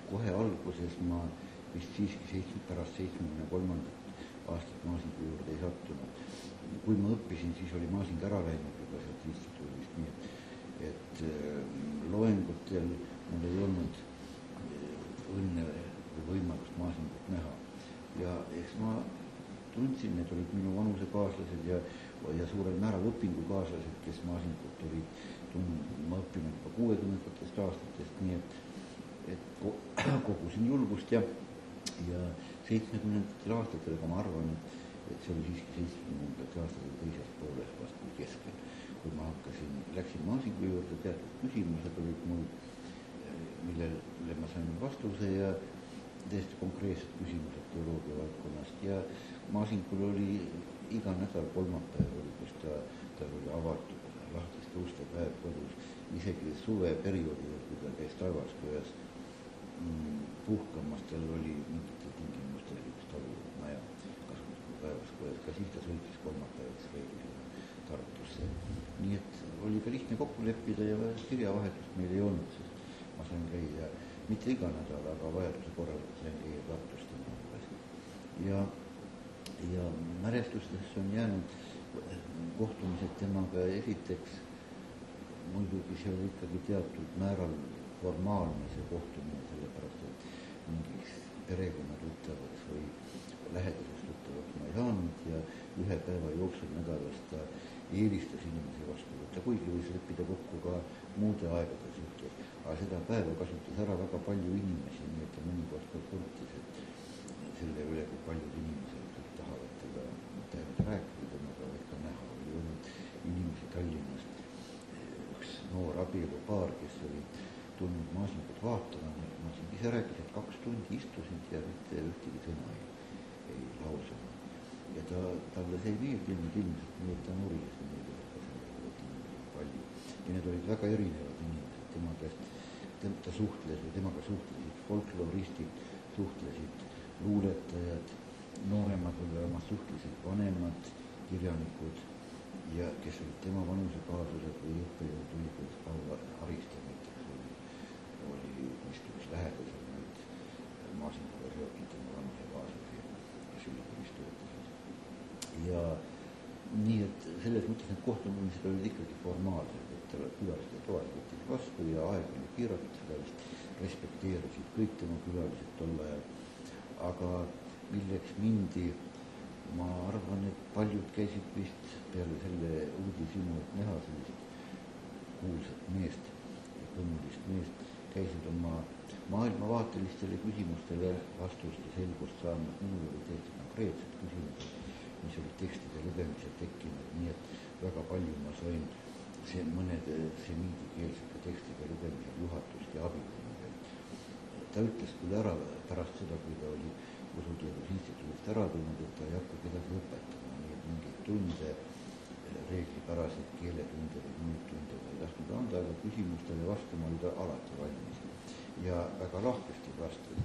kohe alguses ma vist siiski pärast 73. aastat Maasingu juurde ei sattunud. Kui ma õppisin, siis oli Maasing ära läinud juba sealt instituudist, nii et loengutel mul ei olnud õnne või võimalust Maasingut näha. Ja eks ma tundsin, need olid minu vanusekaaslased ja suurel määral õpingukaaslased, kes Maasingut olid ma õppinud juba 60. aastatest, nii et kogusin julgust ja 70. aastatel, aga ma arvan, et see oli siiski 70. aastatel teises pooles vastu keskel, kui ma läksin Maasingu juurde, teatud küsimused olid mul, millele ma sain vastuse ja täiesti konkreetsed küsimused teoloogia valdkonnast ja Maasingul oli iga nädal kolmapäev oli, kus ta oli avatud lahtiste uste päev kodus, isegi suveperioodil, kui ta käis Taivaskojas puhkamas, tal oli mingitel tingimustel üks talumaja kasutusel Taivaskojas, ka siis ta sõitis kolmapäevaks reeglina Tartusse. Nii et oli ka lihtne kokku leppida ja kirjavahetust meil ei olnud, sest ma sain käia mitte iga nädal, aga vajaduse korral sain käia Tartust ja mälestustesse on jäänud kohtumised temaga esiteks, muidugi see oli ikkagi teatud määral formaalne see kohtumine, sellepärast et mingiks perekonnatuttavaks või lähedaseks tuttavaks ma ei saanud ja ühe päeva jooksul nädalas ta eelistas inimese vastu võtta, kuigi võis leppida kokku ka muude aegade suhtes, aga seda päeva kasutas ära väga palju inimesi, nii et ta mõnikord ka kurtis, et selle üle, kui paljud inimesed tahavad teda mitte rääkida temaga, vaid ka näha. Oli olnud inimesi Tallinnast, üks noor abielupaar, kes oli tulnud Maasingut vaatama, Maasing ise rääkis, et 2 tundi istusid ja mitte ühtegi sõna ei lausanud. Ja talle see ei meeldinud ilmselt, nii et ta nuris palju. Ja need olid väga erinevad inimesed, temaga suhtlesid folkloristid, suhtlesid luuletajad, nooremad või omad suhtlesid vanemad kirjanikud ja kes olid tema vanusekaaslased või õppejõud ülikoolis Paul Ariste näiteks oli vist üks lähedasel nüüd Maasinguga seotud tema vanusekaaslasi, kes ülikoolis töötasid. Ja nii, et selles mõttes need kohtumised olid ikkagi formaalsed, et külaliste toas võttis vastu ja aeg oli piiratud, seda vist respekteerisid kõik tema külalised tol ajal. Aga milleks mindi, ma arvan, et paljud käisid vist peale selle uudishimu, et näha sellist kuulsat meest ja kõmmulist meest, käisid oma maailmavaatelistele küsimustele vastust ja selgust saanud. Minul oli täiesti konkreetsed küsimused, mis olid tekstide lugemisel tekkinud, nii et väga palju ma sain mõnede semiidikeelsete tekstide lugemisel juhatust ja abi. Ta ütles küll ära pärast seda, kui ta oli Usuteadusinstituudist ära tulnud, et ta ei hakka kedagi õpetama, nii et mingeid tunde, reeglipäraseid keeletunde või muid tunde ta ei tahtnud anda, aga küsimustele vastama oli ta alati valmis ja väga lahkesti vastas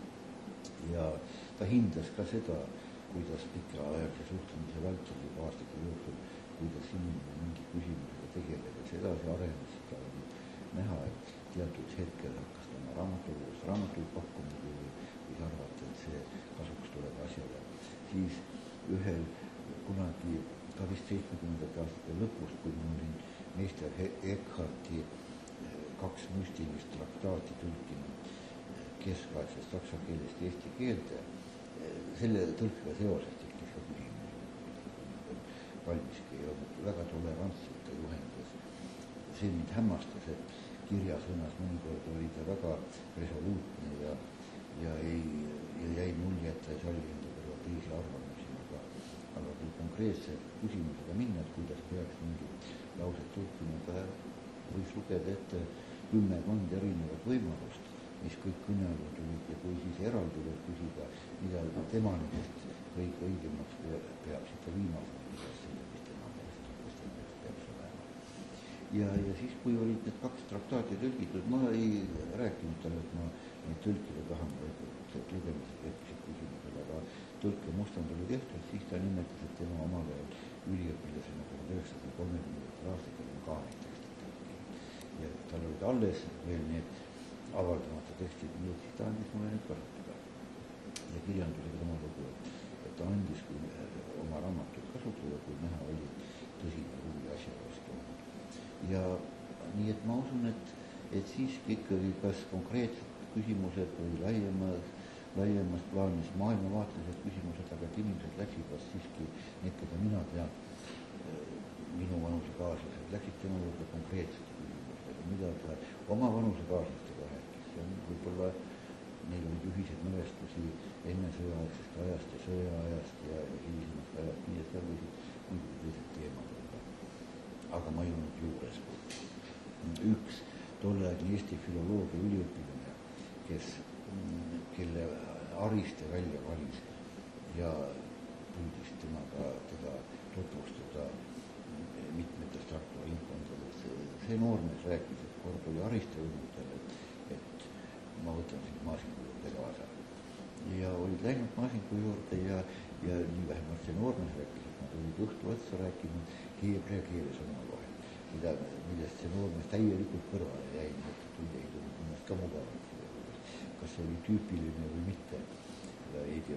ja ta hindas ka seda, kuidas pikaajalise suhtlemise vältel juba aastate jooksul, kuidas inimene mingi küsimusega tegeleb, see edasi arenes, seda oli näha, et teatud hetkel hakkas ta oma raamatuid pakkuma, kui võis arvata, et see kasuks tuleb asjale. Siis ühel kunagi, ka vist 70. aastate lõpust, kui ma olin meister Eckharti 2 müstilist traktaati tõlkinud keskaegsest saksa keelest eesti keelde, selle tõlkega seoses tekkis ka küsimus. Valmiski ei olnud väga tolerantselt ta juhendas. See mind hämmastas, et kirjasõnas mõnikord oli ta väga resoluutne ja jäi mulje, et ta ei salli enda kõrval teisi arvamusi, aga kui konkreetse küsimusega minna, et kuidas peaks mingit lauset tõlkima, ta võis lugeda ette 10 erinevat võimalust, mis kõik kõne alla tulid ja kui siis eraldi veel küsida, mida tema nendest kõige õigemaks peab, siis ta viimasena pidas selle, mis tema meelest peaks olema. Ja siis, kui olid need 2 traktaati tõlgitud, ma ei rääkinud talle, et ma neid tõlkida tahan, et lugemised tekkisid küsimusel, aga tõlke mustand oli tehtud, siis ta nimetas, et tema omal ajal üliõpilasena 1930. aastatel on ka neid tekstid tõlkinud. Ja tal olid alles veel need avaldamata tekstid, nii et siis ta kasutada. Ja kirjandusega sama lugu, et ta andis kui oma raamatut kasutada, kui näha oli tõsine huvi asja vastu. Ja nii, et ma usun, et siiski ikkagi kas konkreetsed küsimused või laiemas plaanis maailmavaatlised küsimused, aga et inimesed läksid vast siiski, need, keda mina tean, minu vanusekaaslased, läksid tema juurde konkreetsete küsimustega, mida ta oma vanusekaaslastega rääkis. See on võib-olla, neil olid ühised mälestusi enne sõjaaegsest ajast ja sõjaajast ja hilisemast ajast, nii et seal võisid muidugi teised teemad olla. Aga ma ei olnud juures. Üks tolleaegne Eesti filoloogia üliõpilane, kelle Ariste välja valis ja püüdis teda tutvustada mitmetes Tartu ringkondades. See noormees rääkis, et kord oli Ariste õnnutel, et ma võtan sind Maasingu juurde kaasa. Ja olid läinud Maasingu juurde ja nii vähemalt see noormees rääkis, et nad olid õhtu otsa rääkinud heebrea keeles omavahel, millest see noormees täielikult kõrvale jäi, nii et ei tulnud ennast ka mugavalt. Kas see oli tüüpiline või mitte, seda ei tea.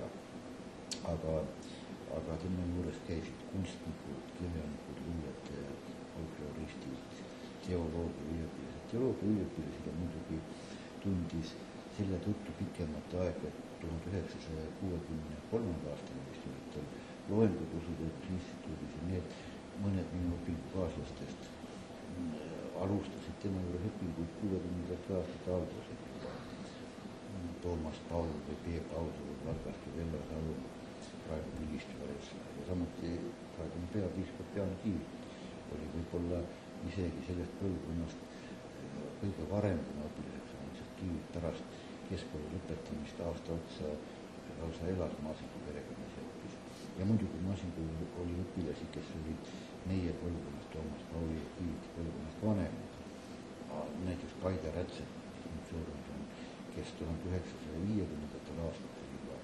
Aga tema juures käisid kunstnikud, kirjanikud, luuletajad, folkloristid, teoloogia üliõpilased. Teoloogia üliõpilased muidugi tundis selle tõttu pikemat aega, et 1963. aastani vist olid tal loengud Usuteaduse Instituudis ja need mõned minu õpingukaaslastest alustasid tema juures õpinguid 60. aastate alguses. Toomas Paul või Peep Audu või Valgaski Vello Salu, praegu Pilistvõres ja samuti praegune peapiiskop Jaan Kiiv oli võib-olla isegi sellest põlvkonnast kõige varem kuna õpilaseks on, sest Kiiv pärast keskkooli lõpetamist aasta otsa lausa elas Maasingu perekonnas ja õppis. Ja muidugi Maasingu oli õpilasi, kes olid meie põlvkonnast, Toomas Pauli ja Kiiv põlvkonnast vanemad. Näiteks Kaide Rätsep, kes 1950. aastatel juba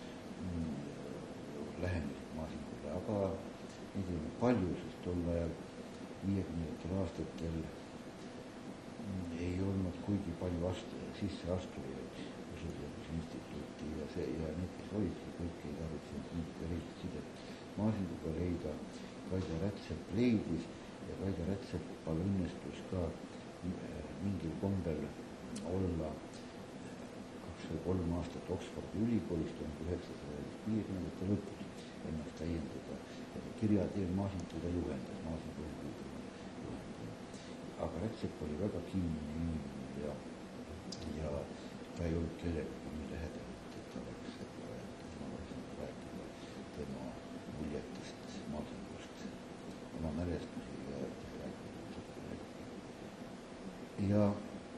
lähenesid Maasingule, aga neid ei olnud palju, sest tol ajal 50. aastatel ei olnud kuigi palju sisseastujaid Usuteaduse Instituuti ja need, kes olidki, kõik ei tarvitsenud mingit erilist sidet Maasinguga leida. Kaide Rätsep leidis ja Kaide Rätsepal õnnestus ka mingil kombel olla 3 aastat Oxfordi ülikoolis 1950. lõpus ennast täiendada. Kirjateel Maasingu ta juhendas, Maasingu juhendas. Aga Rätsep oli väga kiinne inimene ja ta ei olnud kellega nii lähedal, et ta oleks rääkida tema muljetest Maasingust, oma mälestusi ja rääkida. Ja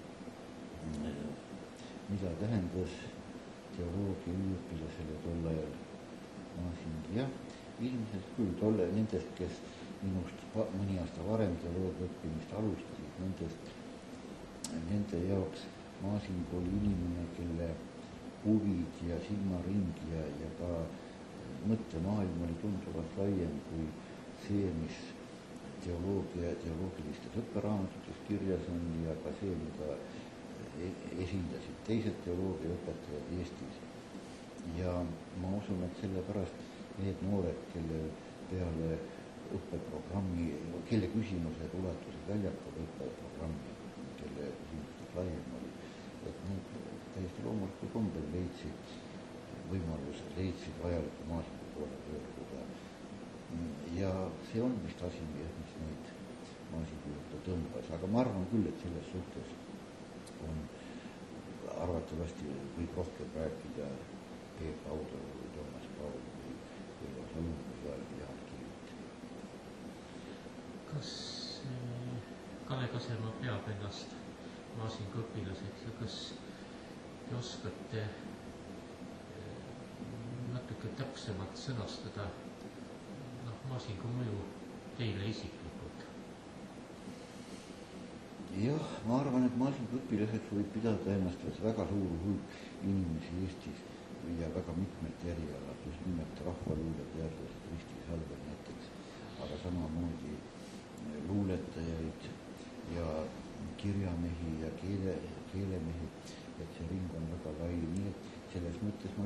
mida tähendas teoloogia üliõpilasele tol ajal Maasing? Jah, ilmselt küll nendest, kes minust mõni aasta varem teoloogia õppimist alustasid, nende jaoks Maasing oli inimene, kelle huvid ja silmaring ja ka mõttemaailm oli tunduvalt laiem kui see, mis teoloogilistes õpperaamatutes kirjas on ja ka see, mida esindasid teised teoloogiaõpetajad Eestis. Ja ma usun, et sellepärast need noored, kelle peale õppeprogrammi, kelle küsimused ulatusid väljapoole õppeprogrammi, kelle küsimused laiem oli, et need täiesti loomulikul kombel leidsid vajaliku Maasingu poole pöörduda. Ja see on vist asi, mis neid Maasingu juurde tõmbas, aga ma arvan küll, et selles suhtes on arvatavasti võib rohkem rääkida Peep Audo või Toomas Paul või Vello Salu ja Jaan Kiivit. Kas Kalev Kasema peab ennast Maasingu õpilaseks ja kas te oskate natuke täpsemalt sõnastada Maasingu mõju teile isiklikult? Jah, ma arvan, et Maasingu õpilaseks võib pidada ennast väga suur hulk inimesi Eestis ja väga mitmed erialad, just nimelt rahvaluuleteadlased, Kristi Salver näiteks, aga samamoodi luuletajaid ja kirjamehi ja keelemehi, et see ring on väga lai, nii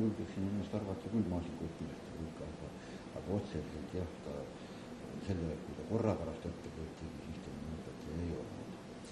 julgeksin ennast arvata küll maasikuõpilaste hulka, aga otseselt jah, ta selle, kui ta korra pärast õppetööd tegi, siis ta õpetaja ei olnud.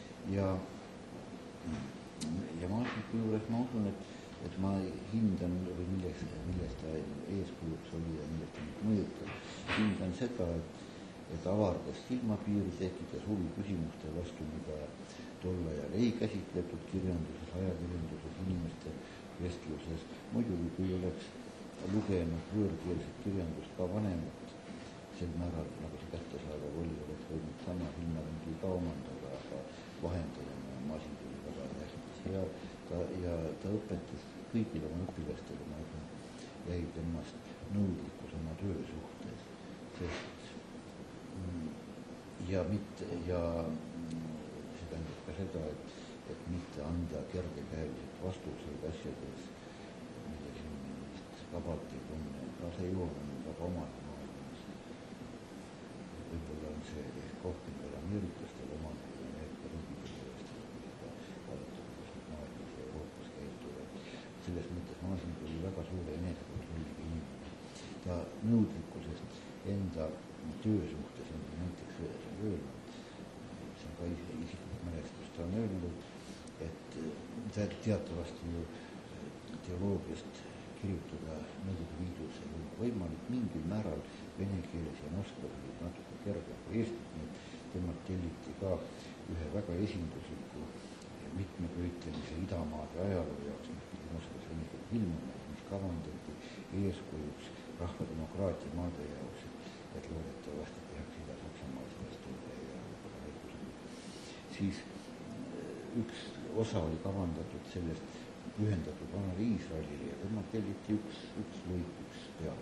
Ja maasiku juures ma usun, et ma hindan või milles ta eeskujuks oli ja millest ta mõjutas, hindan seda, et avardas silmapiiri, tekitas huvi küsimuste vastu, mida tol ajal ei käsitletud kirjanduses, ajakirjanduses, inimeste vestluses. Muidugi, kui oleks lugenud võõrkeelset kirjandust ka vanemat, sel määral, nagu see kättesaadav oli, oleks võinud sama hinnaringi ka omandada, aga vahendajana masin tuli väga tähtis. Ja ta õpetas kõigile oma õpilastele, ma arvan, jäi temast nõudlikkus oma töö suhtes, sest ja see tähendab ka seda, et mitte anda kergekäeliselt vastuseid asjades, mille siin vist vabalt ei tunne, kaasa ei jõuanud väga omal maailmas. Võib-olla on see rohkem veel ameeriklastel omal ja Ameerika riigipõlvestel, kui seda vaadata, kuidas maailmas ja Euroopas käituvad. Selles mõttes Maasin tuli väga suure enesekontrolliga inimene. Ta nõudlikkusest enda töö suhtes on näiteks öelnud, see on ka isiklik mälestus, ta on öelnud, et teatavasti ju teoloogiast kirjutada Nõukogude Liidus ei olnud võimalik mingil määral vene keeles ja Moskva oli natuke kergem kui Eestis, nii et temalt telliti ka ühe väga esindusliku mitmeköitelise idamaade ajaloo jaoks, mis pidi Moskvas vene keeles ilmuma, mis kavandati eeskujuks rahvademokraatia maade jaoks, et loodetavasti tehakse Ida-Saksamaal sellest tõlge ja väikusega. Siis üks osa oli kavandatud sellest pühendatud vanale Iisraelile ja temalt telliti üks lõik, üks pealt,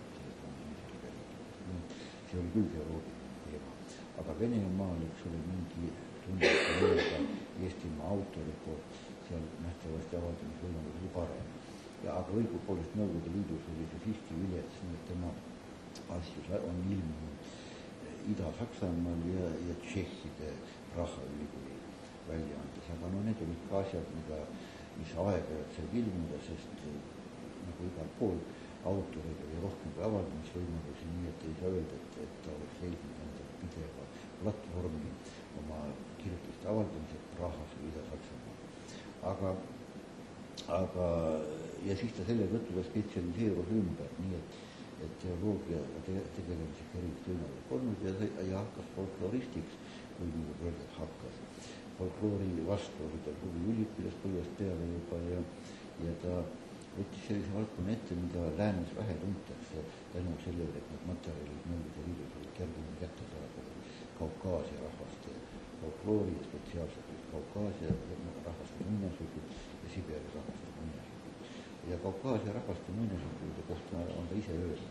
see oli küll teoloogiline teema. Aga Venemaal, eks ole, mingi tundliku mõjuga Eestimaa autori poolt seal nähtavasti avaldamisvõimalus oli parem. Aga õigupoolest Nõukogude Liidus oli see siiski vilets, nii et tema asjus on ilmunud Ida-Saksamaal ja Tšehhide Praha-ülikooli väljaandes. Aga no need olid ka asjad, mis aeg-ajalt said ilmuda, sest nagu igal pool autorid oli rohkem kui avaldamisvõimalusi, nii et ei saa öelda, et ta oleks leidnud endale pideva platvormi oma kirjutiste avaldamised Prahas või Ida-Saksamaal. Aga ja siis ta selle tõttu ta spetsialiseerus ümber, nii et teoloogiaga tegelemiseks erilist võimalik olnud ja hakkas folkloristiks, kui nagu öelda, et hakkas. Folkloori vastu oli tal huvi üliõpilaspõlvest peale juba ja ta võttis sellise valdkonna ette, mida läänes vähe tuntakse tänu sellele, et need materjalid Nõukogude Liidus olid kergemini kättesaadavad. Kaukaasia rahvaste folkloori ja spetsiaalselt Kaukaasia rahvaste muinasjutud ja Siberi rahvaste muinasjutud. Ja Kaukaasia rahvaste muinasjutude kohta on ta ise öelnud,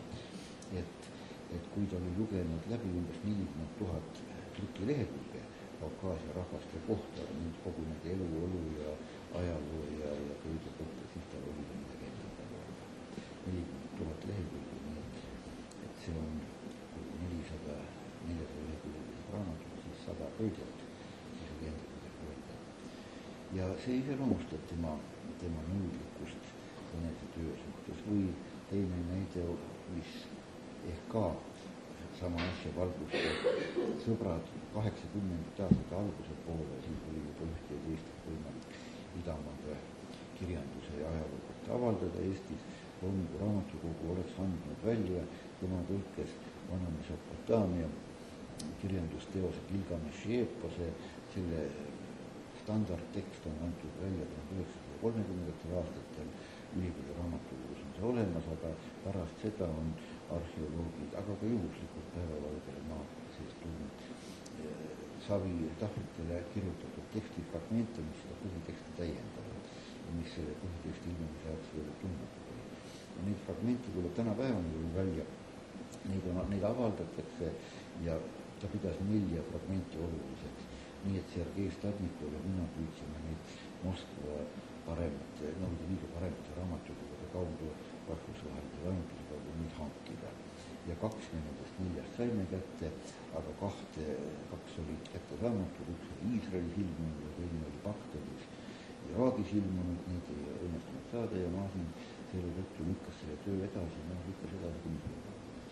et kui ta oli lugenud läbi umbes 40 000 trükilehekülge Kaukaasia rahvaste kohta, nüüd kogu nende elu ja ajaloo ja kõige kohta, siis tal oli midagi enda peale öelda. 40 000 lehekülge, nii et see on 400 lehekülgelised raamatud, siis 100 pöödjat, siis oli enda midagi öelda. Ja see iseloomustab tema nõudlikkust enesetöö suhtes või teine näide, mis ehk ka sama asja valgustab sõbrad 80. aastate alguse poole, siis oli juba ühte ja teist võimalik idamaade kirjanduse ja ajaloo kohta avaldada Eestis. Loomingu raamatukogu oleks andnud välja tema tõlkes vana Mesopotaamia kirjandusteose Gilgameshi eepose, selle standardtekst on antud välja 1930. aastatel, ülikooli raamatukogus on see olemas, aga pärast seda on arheoloogid, aga ka juhuslikult päevavalgele maa sees tulnud savi tahvlitele kirjutatud tekstifragmente, mis seda põhiteksti täiendavad ja mis selle põhiteksti ilmumise ajaks veel tundmatud oli. Ja neid fragmente tuleb tänapäevani välja, neid avaldatakse ja ta pidas 4 fragmenti oluliseks. Nii et Sergei Stadnikov ja mina püüdsime neid Moskva Nõukogude Liidu paremate raamatukogade kaudu rahvusvahelise lahenduse kaudu neid hankida. Ja 2 nendest 4 saime kätte, aga 2 olid kätte saamatud, üks oli Iisraelis ilmunud ja teine oli Bagdadis Iraagis ilmunud, neid ei õnnestunud saada ja Maasin selle tõttu lükkas selle töö edasi, lükkas edasi kümne.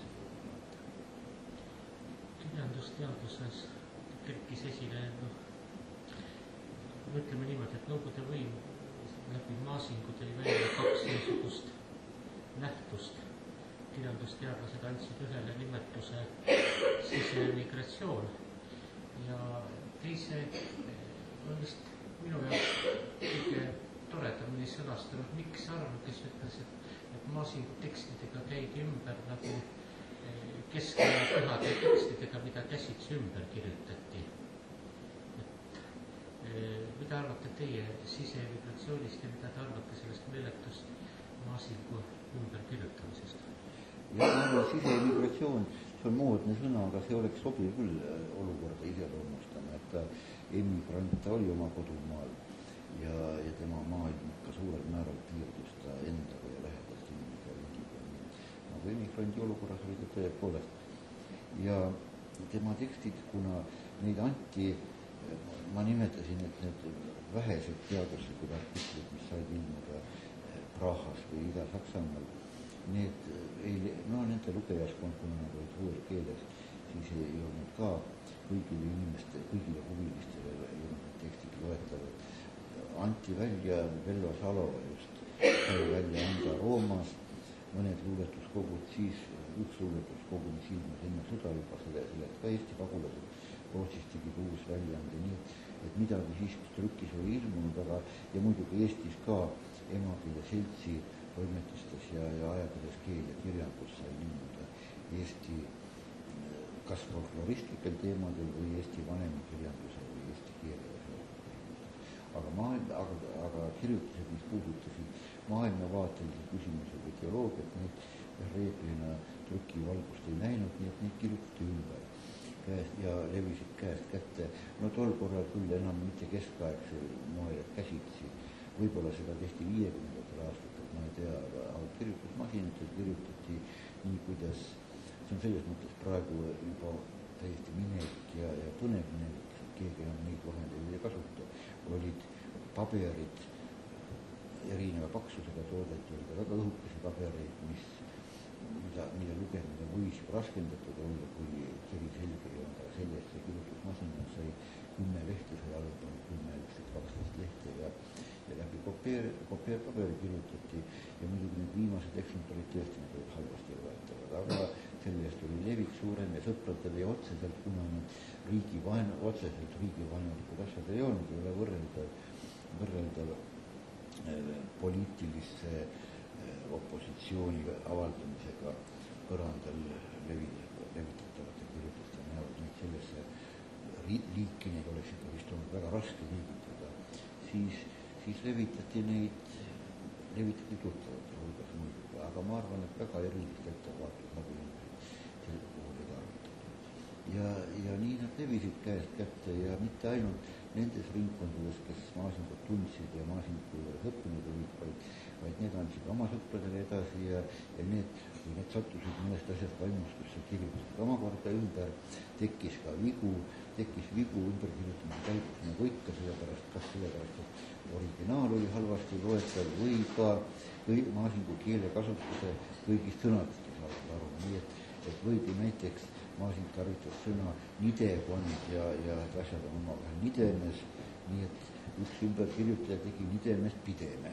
Kirjandusteaduses kerkis esile, ütleme niimoodi, et Nõukogude võim läbi Maasingu tõi välja 2 niisugust nähtust. Kirjandusteadlased andsid ühele nimetuse sisemigratsioon ja teise on vist minu jaoks kõige toredamini sõnastanud Mikk Sarv, kes ütles, et Maasingu tekstidega käidi ümber nagu keskaja pühade tekstidega, mida käsitsi ümber kirjutati. Mida arvate teie sisemigratsioonist ja mida te arvate sellest meeletust Maasingu ümberkirjutamisest? Ja sisemigratsioon, see on moodne sõna, aga see oleks sobiv küll olukorda iseloomustama, et ta emigrant, ta oli oma kodumaal ja tema maailm ikka suurel määral piirdus ta endaga ja lähedast inimega riigiga. Nagu emigrandi olukorras oli ta tõepoolest. Ja tema tekstid, kuna neid anti, ma nimetasin, et need vähesed teaduslikud artiklid, mis said ilmuda Prahas või Ida-Saksamaal, nende lugejaskond, kuna nad olid uues keeles, siis ei olnud ka kõigile inimestele, kõigile huvilistele ei olnud tekstid loetavad. Anti välja Vello Salova just, sai välja anda Roomas, mõned luuletuskogud, siis üks luuletuskogu, mis ilmus enne sõda juba sellest ka Eesti pagulased Rootsis tegid uus väljaande, nii et midagi siiski trükis oli ilmunud, aga ja muidugi Eestis ka emakeele seltsi toimetustes ja ajakirjas Keel ja kirjandus sai ilmuda Eesti kas folkloristlikel teemadel või Eesti vanemikirjanduse või eesti keele. Aga kirjutused, mis puudutasid maailmavaatelisi küsimusi või teoloogiat, need reeglina trükivalgust ei näinud, nii et neid kirjutati ümber ja levisid käest kätte. No tol korral küll enam mitte keskaegsel moel käsitsi, võib-olla seda tehti 50. aastatel, ma ei tea, aga kirjutusmasinatel kirjutati nii, kuidas, see on selles mõttes praegu juba täiesti minevik ja põnev minevik, keegi enam neid vahendeid ei kasuta, olid paberid erineva paksusega toodet, olid väga õhukesi pabereid, mille lugemine võis raskendatud olla, kui kiri selge ei olnud, aga sellest see kirjutusmasina sai 10 lehte, sai alutanud 10-12 lehte ja läbi kopeerpaberi kirjutati ja muidugi need viimased eksemplarid tõesti need olid halvasti loetavad, aga selle eest oli levik suurem ja sõpradel ja otseselt, kuna need otseselt riigivaenulikud asjad ei olnud, ei ole võrreldav poliitilise opositsiooni avaldamisega põrandal levitatavate kirjutuste näol, nii sellesse liiki neid oleks ikka vist olnud väga raske liigitada, siis levitati tuttavate hulgas muidugi, aga ma arvan, et väga erilist ettevaatud nagu inimesed selle puhul ei arvutatud. Ja nii nad levisid käest kätte ja mitte ainult nendes ringkondades, kes Maasingut tundsid ja Maasingu juures õppinud olid, vaid need andsid oma sõpradele edasi ja need sattusid mõnest asjast vaimustusse, kirjutasid omakorda ümber, tekkis vigu ümberkirjutamise käigus nagu ikka, sellepärast, et originaal oli halvasti loetav või ka Maasingu keele kasutuse kõigist sõnadest ei saanud aru, nii et võib ju näiteks Maasing tarvitas sõna nidekond ja et asjad on omavahel nidemes, nii et üks ümberkirjutaja tegi nidemest pideme.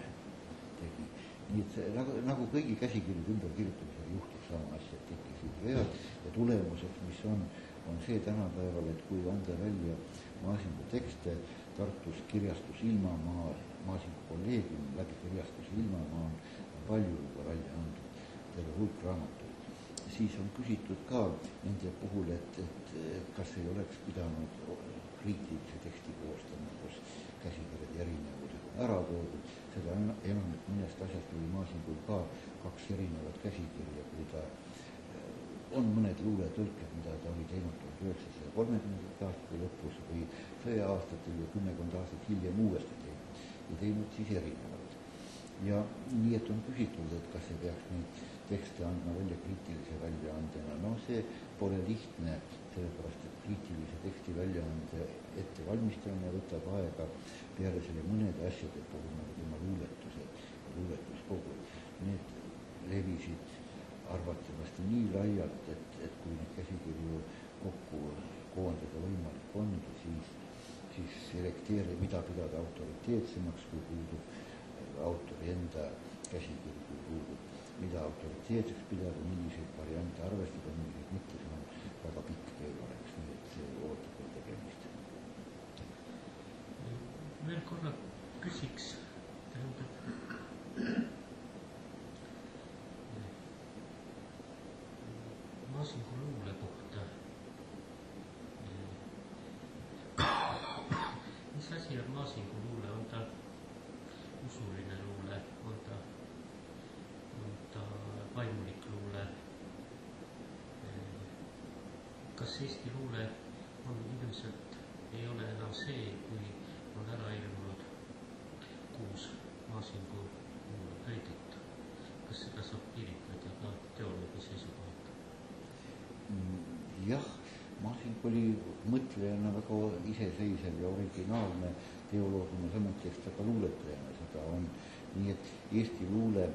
Nii et nagu kõigi käsikirjade ümberkirjutamisel juhtus sama asja, et tekkisid vead ja tulemuseks, mis on see tänapäeval, et kui anda välja Maasingu tekste Tartus kirjastus Ilmamaa, Maasingu kolleegium läbi kirjastus Ilmamaa on palju juba välja andnud, terve hulk raamatuid. Siis on küsitud ka nende puhul, et kas ei oleks pidanud kriitilise teksti koostama, kus käsikirjade erinevused ära toodud. Seda enam, et mõnest asjast oli Maasingul ka 2 erinevat käsikirja, kui ta on mõned luuletõlked, mida ta oli teinud 1930. aastate lõpus või sõja-aastatel ja 10 aastat hiljem uuesti teinud siis erinevalt. Ja nii, et on küsitud, et kas ei peaks neid tekste andma välja kriitilise väljaandena. No see pole lihtne, sellepärast, et kriitilise teksti väljaande ettevalmistamine võtab aega peale selle mõnede asjade puhul, nagu tema luuletused ja luuletuskogud. Need levisid arvatavasti nii laialt, et kui neid käsikirju kokku koondada võimalik ongi, siis selekteeri, mida pidada autoriteetsemaks, kui puudub autori enda käsikiri, kui puudub, mida autoriteetseks pidada, milliseid variante arvestada, milliseid mitte, see on väga pikk töö oleks, nii et see ootab veel tegemist. Veel korra küsiks, tähendab, Masingu luule kohta. Mis asi on Masingu luule? On ta usuline luule? On ta vaimulik luule? Kas Eesti luule on ilmselt, ei ole enam see, kui on ära ilmunud 6 Masingu luule köidit? Kas seda saab piiritleda ka teoloogi seisukohalt? Jah, Masing oli mõtlejana väga iseseisev ja originaalne teoloogina, samuti eks ta ka luuletajana seda on. Nii et Eesti luule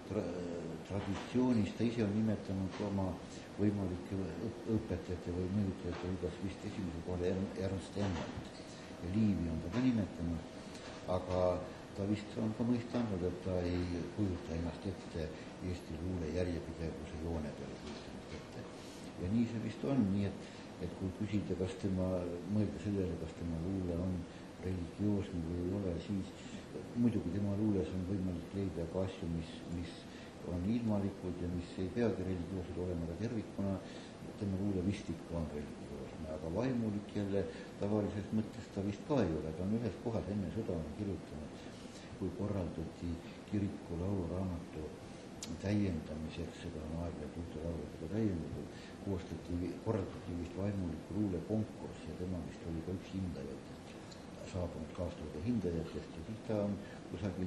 traditsioonis ta ise on nimetanud oma võimalike õpetajate või mõjutajate hulgas vist esimese kohale Ernst Emmert ja Liivi on ta ka nimetanud, aga ta vist on ka mõista andnud, et ta ei kujuta ennast ette Eesti luule järjepidevuse joone peale kujutamist ette. Ja nii see vist on, nii et kui küsida, kas mõelda sellele, kas tema luule on religioosne või ei ole, siis muidugi tema luules on võimalik leida ka asju, mis on ilmalikud ja mis ei peagi religioosed olema, aga tervikuna tema luule vist ikka on religioosne, aga vaimulik jälle tavalises mõttes ta vist ka ei ole, ta on ühes kohas enne sõda on kirjutanud, kui korraldati kiriku lauluraamatu täiendamiseks, seda on aeg-ajalt uute lauludega täiendatud, korraldati vist vaimuliku luule konkurss ja tema vist oli ka üks hindajatest, saabunud kaastööde hindajatest ja siis ta on kusagil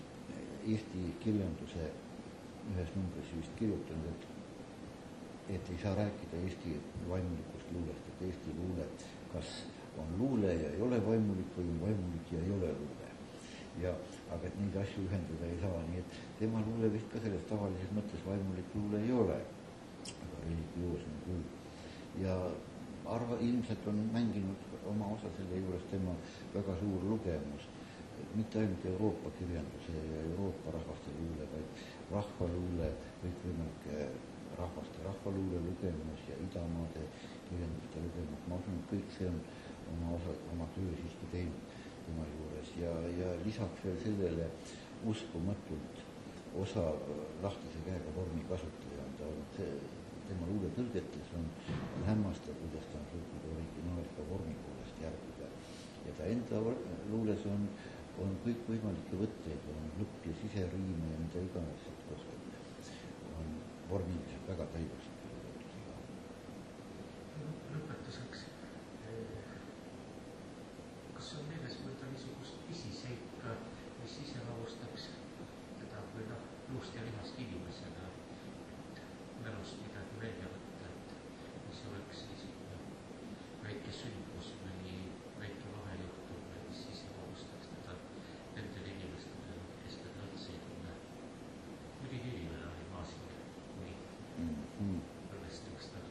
Eesti kirjanduse ühes numbris vist kirjutanud, et ei saa rääkida Eesti vaimulikust luulest, et Eesti luule kas on luule ja ei ole vaimulik või on vaimulik ja ei ole luule. Aga et neid asju ühendada ei saa, nii et tema luule vist ka selles tavalises mõttes vaimulik luule ei ole, aga religioosne küll. Ja ilmselt on mänginud oma osa selle juures tema väga suur lugemus, mitte ainult Euroopa kirjanduse ja Euroopa rahvaste luule, vaid rahvaluule, kõikvõimalike rahvaste rahvaluule lugemus ja idamaade kirjanduste lugemus. Ma usun, et kõik see on oma töö siiski teinud tema juures ja lisaks veel sellele uskumatult osa lahtise käega vormi kasutaja on ta olnud. Tema luule tõlgetes on hämmastav, kuidas ta on suutnud originaali ka vormi poolest järgida. Ja ta enda luules on kõikvõimalikke võtteid, on lõpp ja siseriime ja mida iganes kohtab. On vormiliselt väga täiuslik. Lõpetuseks. Kas on meeles mõelda niisugust pisiseika, mis iseloomustaks teda kui luust ja lihast inimesena, mälust midagi välja võtta, et mis oleks niisugune väike sündmus või väike vahejuhtum, mis iseloomustaks teda nendele inimestele, kes teda üldse ei tunne. Muidugi inimene oli Masing, kui õnnestuks ta.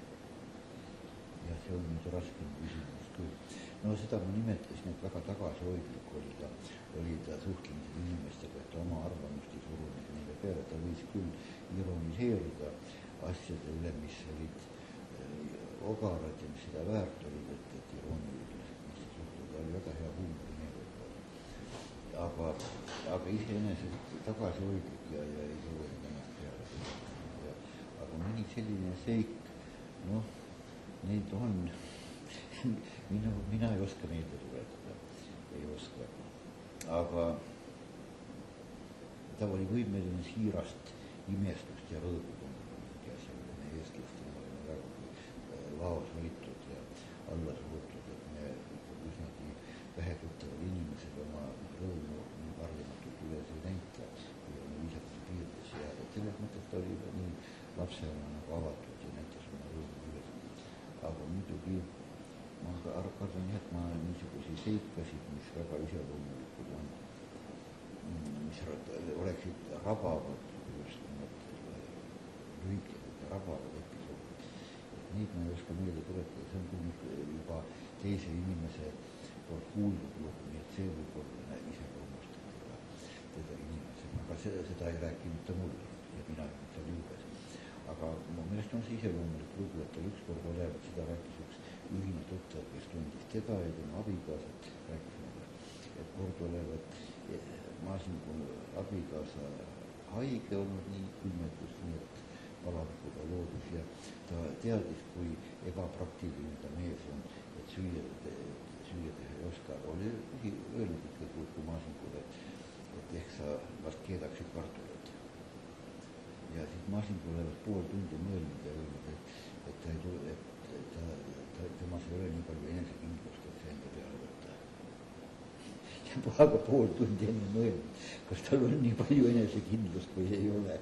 Ja see on nüüd raskem küsimus küll. No seda ma nimetasin, et väga tagasihoidlik oli ta suhtlemisel inimestega, et oma arvamust ei surunud neile peale. Ta võis küll ironiseerida asjade üle, mis olid ogarad ja mis seda väärt olid, et irooniliselt suhtleda oli väga hea huumori meelega. Aga iseenesest tagasihoidlik ja ei surunud ennast peale. Aga mõni selline seik, neid on... Mina ei oska meelde tuletada, ei oska. Aga ta oli võimeline siirast imestust ja rõõmu tundnud ja selle me eestlastena oleme väga laos võitud ja alla surutud, et me üsnagi vähetuttavad inimesed oma rõõmu nii varjamatult üles ei näita ja me viisakuse piirdes jääda. Selles mõttes ta oli nii lapsena nagu avatud ja näitas oma rõõmu üles. Aga muidugi ma arvan, et ma niisugusi seikasid, mis väga iseloomulikud on, mis oleksid rabavad just rabavad episoodid. Neid ma ei oska meelde tuletada, see on küll juba teise inimese poolt kuuldud lugu, nii et see võib olla iseloomustada teda inimesena, aga seda ei rääkinud ta mulle ja mina ei olnud seal juures. Aga mu meelest on see iseloomulik lugu, et tal ükskord olevat, seda rääkis üks ühine tuttav, kes tundis teda ja tema abikaasat, rääkis mulle, et kord olevat Masingu abikaasa haige olnud, nii külmetus, nii et palavikuga loodus ja ta teadis, kui ebapraktiline ta mees on, et süüa teha ei oska. Oli öelnud ikkagi kui Masingule, et ehk sa vast keedaksid kartulit. Ja siis Masingul olevat pool tundi mõelnud ja öelnud, et temas ei ole nii palju enesekindlust, et see enda peale võtta. Ja aga pool tundi enne mõelnud, kas tal on nii palju enesekindlust või ei ole.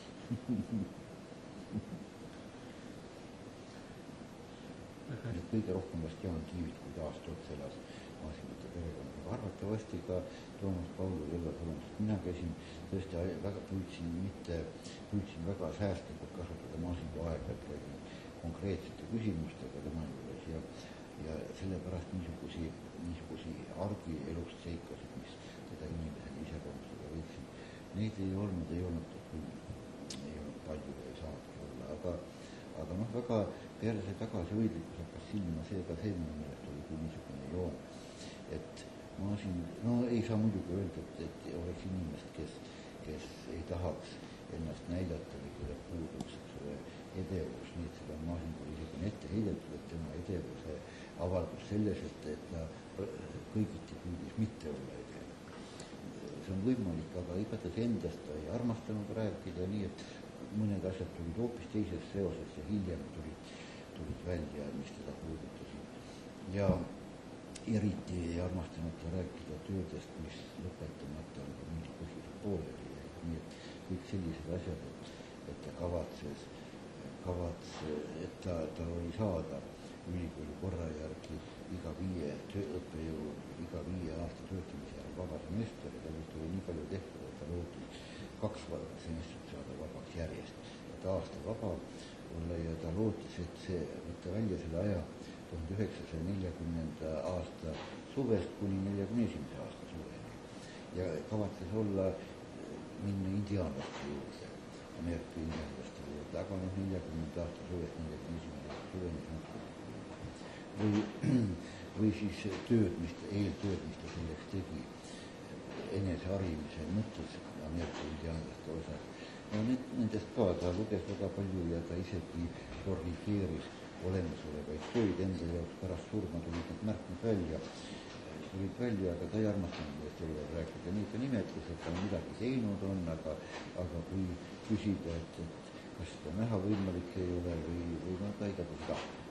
Kõige rohkem vast Jaan Kiivit, kui aastat otsa elas Masingute perekonnaga. Arvatavasti ka Toomas Paulu Elvasalamust. Mina käisin tõesti väga, püüdsin väga säästlikult kasutada Masingu aega, et käisin konkreetsete küsimustega tema juures ja sellepärast niisugusi argielust seikasid, mis teda inimesena iseloomustada võiksin. Neid ei olnud palju ei saagi olla, aga väga peale see tagasihoidlikkus hakkas silma seega see minu meelest oli küll niisugune joon, et Masin, ei saa muidugi öelda, et oleks inimest, kes ei tahaks ennast näidata või kelle puuduks edevus, nii et seda Masingul isegi ette heidetud, et tema edevuse avaldus selles, et ta kõigiti püüdis mitte olla edev. See on võimalik, aga igatahes endast ta ei armastanud rääkida, nii et mõned asjad tulid hoopis teises seoses ja hiljem tulid välja, mis teda puudutasid. Ja eriti ei armastanud ta rääkida töödest, mis lõpetamata on mingil põhjusel pooleli. Nii et kõik sellised asjad, et ta kavatses, et ta oli saada ülikooli korra järgi iga 5 aasta töötamise järel vaba semester ja tal oli nii palju tehtud, et ta lootis 2 semestrit saada vabaks järjest, et aasta vaba olla ja ta lootis, et see võtta välja selle aja 1940. aasta suvest kuni 41. aasta suveni ja kavatses minna indiaanlaste juurde, Ameerika indiaanlaste juurde, aga 40. aasta suvest 41. aasta suveni või siis eeltööd, mis ta selleks tegi eneseharimise mõttes Ameerika indiaanlaste osas. Ja nendest ka ta luges väga palju ja ta isegi korrigeeris olemasolevaid töid enda jaoks pärast surma tulid need märkmed välja, aga ta ei armastanud neist olla rääkida. Nii ta nimetas, et ta midagi teinud on, aga kui küsida, et kas seda näha võimalik ei ole või ta igatahes tahab.